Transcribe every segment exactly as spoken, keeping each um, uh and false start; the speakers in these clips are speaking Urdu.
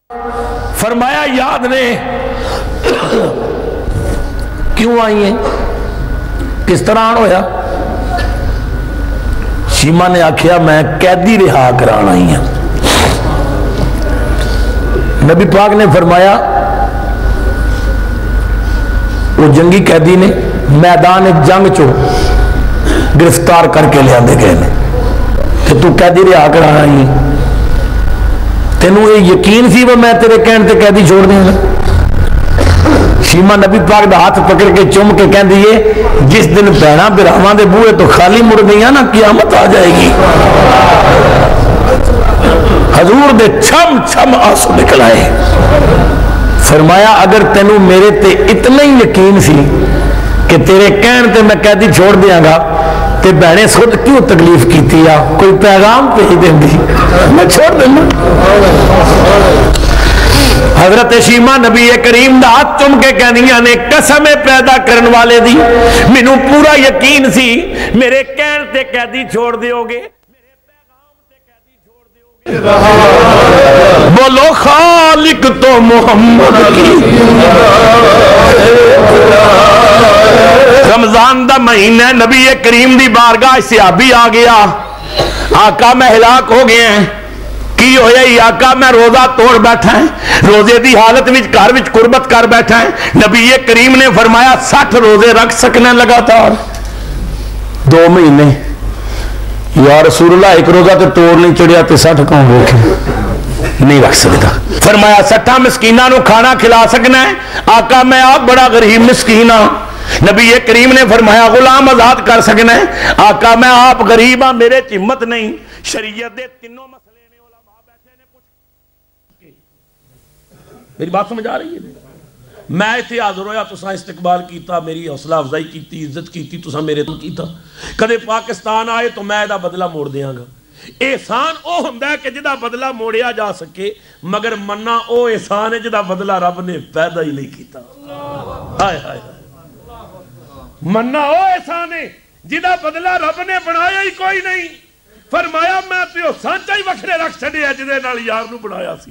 فرمایا یاد نے کیوں آئی ہیں، کس طرح آن ہویا؟ شیما نے آکھیا میں قیدی رہا کران آئی ہیں۔ نبی پاک نے فرمایا وہ جنگی قیدی نے میدان جنگ چو گرفتار کر کے لے آندے گئے نے کہ تو قیدی رہا کران آئی ہیں، تینوں یہ یقین سی وہ میں تیرے کہن تے قیدی چھوڑ دیں گا؟ شیما نبی پاک دا ہاتھ پکڑ کے چوم کے کہن دیئے جس دن بہنا براہماں دے بوئے تو خالی مڑ گئیاں نا قیامت آ جائے گی۔ حضور دے چھم چھم آنسو نکل آئے، فرمایا اگر تینوں میرے تے اتنا ہی یقین سی کہ تیرے کہن تے میں قیدی چھوڑ دیاں گا تے بہنے خود کیوں تکلیف کیتی یا کوئی پیغام پہ ہی دیں دی میں چھوڑ دینا۔ حضرت شیما نبی کریم دا ہاتھ چم کے کہنیاں نے قسم پیدا کرن والے دی مینوں پورا یقین سی میرے کہن تے قیدی چھوڑ دیو گے، میرے پیغام تے قیدی چھوڑ دیو گے۔ بولو خالق تو محمد کی۔ رمضان دا مہینہ نبی کریم دی بارگاہ صحابی آ گیا، آقا میں ہلاک ہو گئے ہیں، کی ہویا ہی آقا میں روزہ توڑ بیٹھا ہے، روزے دی حالت وچ گھر وچ قربت کر بیٹھا ہے۔ نبی کریم نے فرمایا سٹھ روزے رکھ سکنے لگاتار دو مہینے؟ یا رسول اللہ ایک روزہ تو توڑ نہیں چڑھیا تے سٹھ کون روکے؟ نہیں رکھ سکتا۔ فرمایا سٹھا مسکینہ نو کھانا کھلا سکنا ہے؟ آقا میں آپ بڑا غریب مسکین ہاں۔ نبی کریم نے فرمایا غلام آزاد کر سکنا ہے؟ آقا میں آپ غریب ہاں، میرے ہمت نہیں۔ شریعت دے تینوں مسئلے نے علماء بیٹھے نے پوچھ، میری بات سمجھ آ رہی ہے؟ میں اتنے حاضر ہویا، تساں استقبال کیتا، میری حوصلہ افزائی کیتی، عزت کیتی، تساں میرے تو کیتا۔ کدے پاکستان آئے تو میں دا بدلہ موڑ دیاں گا۔ احسان او ہوندا ہے کہ جدا بدلہ موڑیا جا سکے، مگر مننا او احسان ہے جدا بدلہ رب نے پیدا ہی نہیں کیتا۔ ہائے ہائے مننا او احسان ہے جدا بدلہ رب نے بنایا ہی کوئی نہیں۔ فرمایا میں تو سانچا ہی وکھرے رکھ چھڑے ہے جدے نال یار نو بنایا سی۔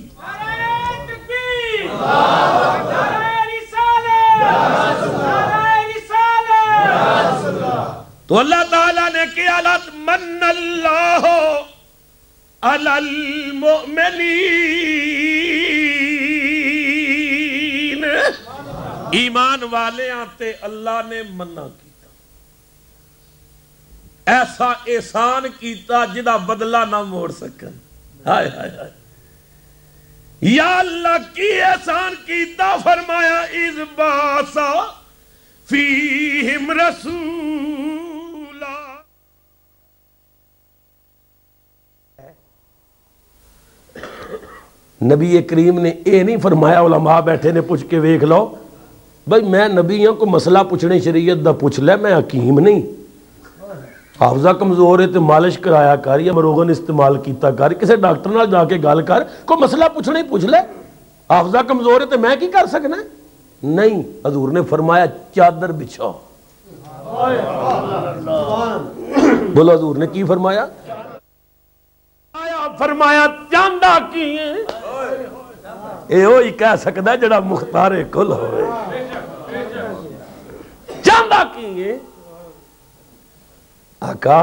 تو اللہ تعالیٰ نے کیا لات من اللہ علی المؤمنین، ایمان والے آتے اللہ نے منع کیتا، ایسا احسان کیتا جدا بدلہ نہ موڑ سکن۔ ہائے ہائے ہائے یا اللہ کی احسان کیتا، فرمایا اذ باسا فیہم رسولا۔ نبی کریم نے اے نہیں فرمایا علماء بیٹھے نے پوچھ کے ویکھ لو بھائی میں نبی ہوں کو مسئلہ پوچھنے شریعت دا پوچھ لے، میں حکیم نہیں۔ حافظہ کمزور ہے تو مالش کرایا کر یا مروغن استعمال کیتا کر، کسے ڈاکٹر نال جا کے گل کر، کوئی مسئلہ پوچھنے ہی پوچھ لے۔ حافظہ کمزور ہے تو میں کی کر سکنا؟ نہیں، حضور نے فرمایا چادر بچھاؤ۔ بولو حضور نے کی فرمایا؟ فرمایا چاندہ کی اے ہوئی کہہ سکتا ہے جڑا مختار کل ہوئے، چاندہ کی آقا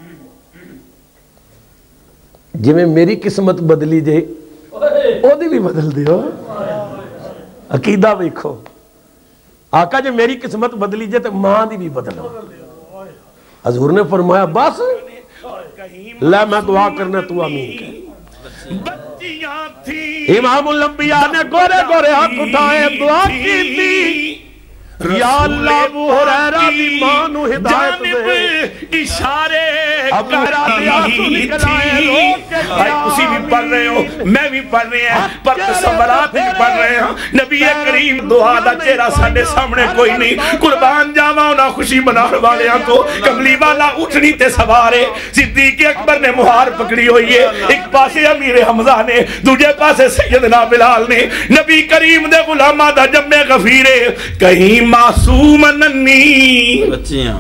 جی میں میری قسمت بدلی جے او دی بھی بدل دیو۔ عقیدہ ویکھو آقا جی میری قسمت بدلی جے تو ماں دی بھی بدلو۔ حضور نے فرمایا بس لے میں دعا کرنا تو آمین کہ امام الانبیاء نے گورے گورے ہاتھ اٹھائے دعا کی تھی، یا اللہ ابو ہریرہ دی ماں نو ہدایت دے، اشارے کرا دیا تو نکلائے لوگ کے بھائی اسی بھی پڑھ رہے ہو، میں بھی پڑھ رہے ہیں، پر تصورات بھی پڑھ رہے ہیں۔ نبی کریم دعا دا چہرہ ساڑھے سامنے کوئی نہیں، قربان جاواں نہ خوشی بنا والے ہیں تو کملی والا اٹھنی تے سوارے۔ صدیق اکبر نے مہار پکڑی ہوئی ہے، ایک پاسے امیر حمزہ نے، دوجے پاسے سیدنا بلال نے، نبی کریم دے غلامہ دا جمع غفیرے، کہیں معصوم ننی بچیاں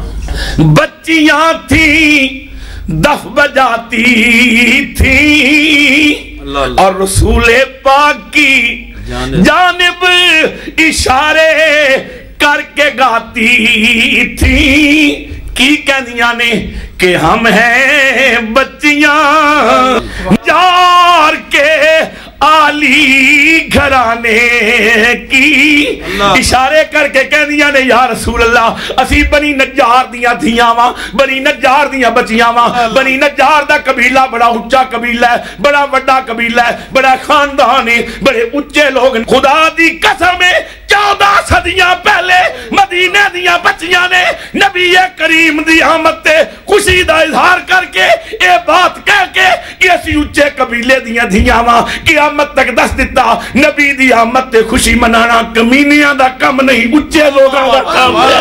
بچیاں تھی دف بجاتی تھی، اور رسول پاک کی جانب اشارے کر کے گاتی تھی کی کہنیاں نے کہ ہم ہیں بچیاں جار کے عالی گھرانے کی اشارے کر کے کہہ دیا نے یا رسول اللہ اسی بنی نجار دیاں دھیاں واں بنی نجار دیاں بچیاں واں بنی نجار دا قبیلہ بڑا اچھا قبیلہ ہے بڑا وڈا قبیلہ ہے بڑا خاندان ہے بڑے اچھے لوگ خدا دی قسم ہے چودہ صدیاں پہلے مدینے دیاں بچیاں نے نبی کریم دی آمد تے خوشی دا اظہار کر کے اے بات کہہ کے کہ اسی اچھے قبیلے دیاں دھیاں واں قیامت تک دس دیتا نبی دی آمد تے خوشی منانا کمینیاں دا کم نہیں اچھے لوگاں دا کم ہے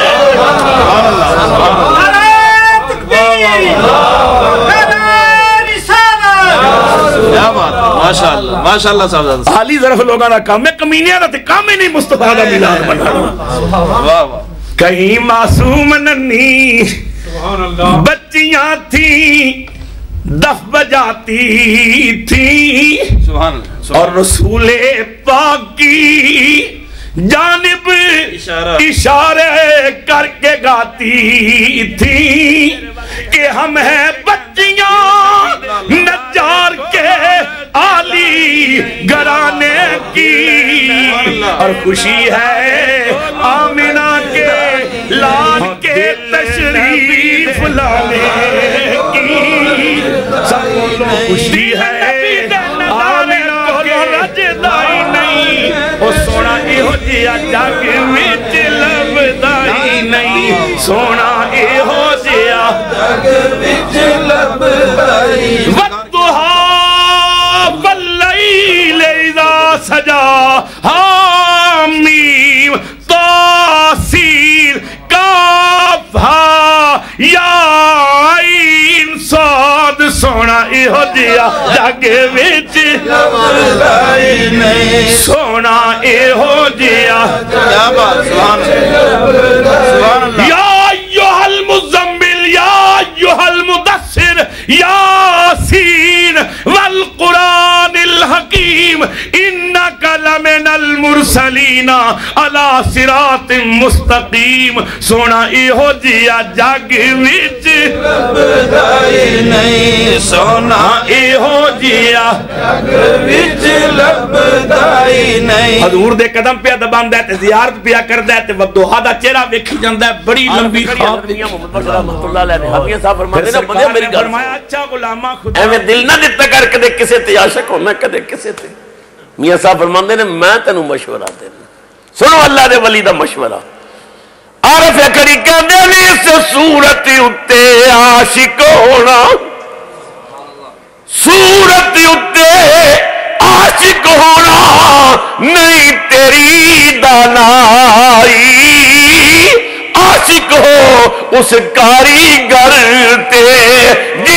ماشاءاللہ ماشاءاللہ صاحب حالی ظرف لوگاں دا کم ہے کمینیاں دا تے کم ہی نہیں مصطفیٰ دا میلاد منانا کہیں معصوم ننھی بچیاں تھیں دف بجاتی تھی اور رسول پاک کی جانب اشارے کر کے گاتی تھی کہ ہم ہیں بچیاں نجار کے عالی گھرانے کی اور خوشی ہے آمنہ کے لال کے تشریف لانے کی سب خوشی ہے آمنہ کے رجدائی نہیں او سونا ایہو جیا جاگ وچ لبدائی نہیں سونا ایہو جیا جاگ وچ لبدائی والضحا واللیل اذا سجا حامیم تاسیر کافہا یا عین صاد سونا ایہو جیا جاگ وچ لبدائی نہیں سونا ایہو جیا یا ایوہ المزمل یا ایوہ المدثر یاسین والقرآن الحکیم انکا لمن المرسلین علی صراط مستقیم سونا ایہو جیا جاگ وچ لبدائی نہیں سونا ایہو جیا جاگ وچ لبدائی نہیں حضور دے قدم پہ دبان دے تے زیارت پیا کر دے تے وقتوہا دا چہرہ ویکھی جاندہ ہے بڑی لمبی خواب محمد رحمت اللہ علیہ حضرت صاحب فرماتے ہیں بندے میری گھر فرمایا اچھا غلامہ خدا اے میں دل نہ دیتا کر کدے کسے تے عاشق ہو میں کدے کسے تے میاں صاحب فرماتے ہیں میں تینوں مشورہ دینا سنو اللہ دے ولی دا مشورہ عارف اکری کہندے نے اس صورت اتے عاشق ہونا صورت اتے عاشق ہونا نہیں تیری دانائی عاشق ہو اس کاریگر تے